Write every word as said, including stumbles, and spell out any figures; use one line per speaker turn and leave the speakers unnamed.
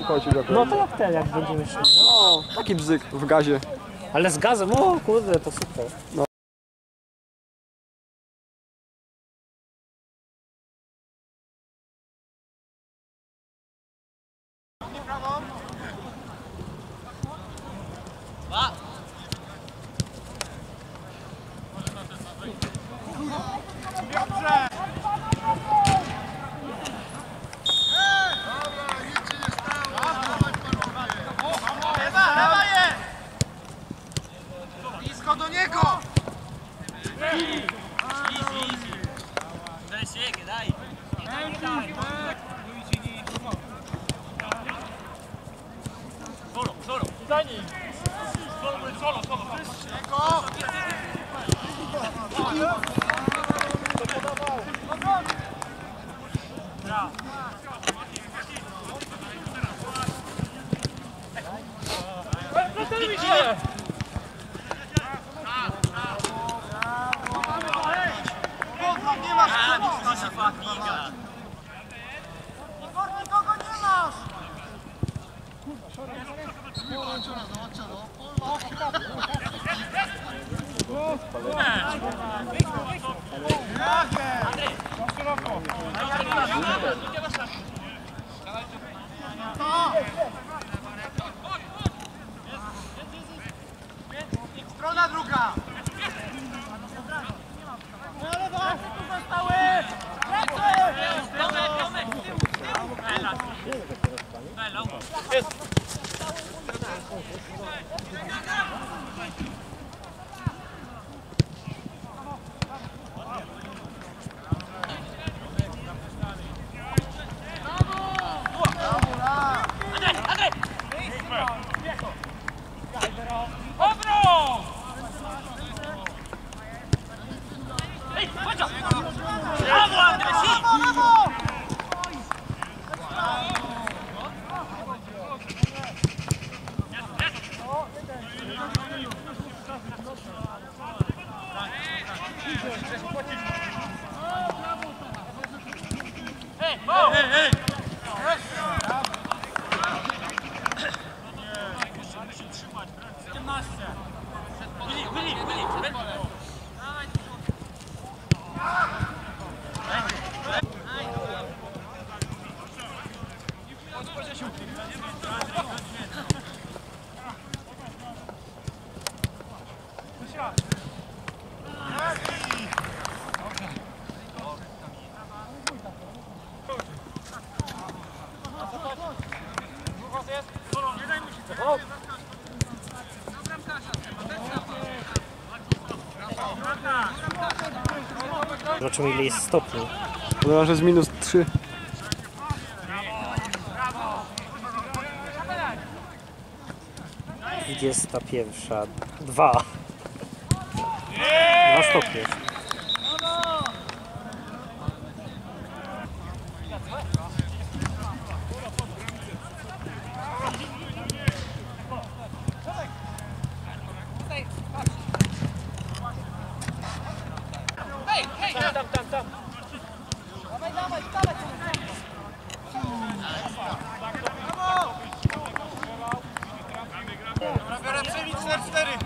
chodzi za to.
No to jak ten, jak będziemy szli.
No, taki bzyk w gazie.
Ale z gazem, o kurde, to super.
No.
Blisko do niego! Daj siegę, daj! Solo, solo! Daj nim! Solo, solo, solo! Nie masz fatiga. Nikogo nie masz. Strona druga. Bravo, Andrea, sì! Bravo! Hey, oh! Hey, hey! Willi, Willi, Willi!
Zobaczymy ile jest stopni.
No, że jest minus trzy.
Dwudziesta pierwsza. Dwa. Dwa stopnie.
Tam, tam, tam! Dawaj, dawaj, dawaj! Dobra, biorę przewid cztery cztery!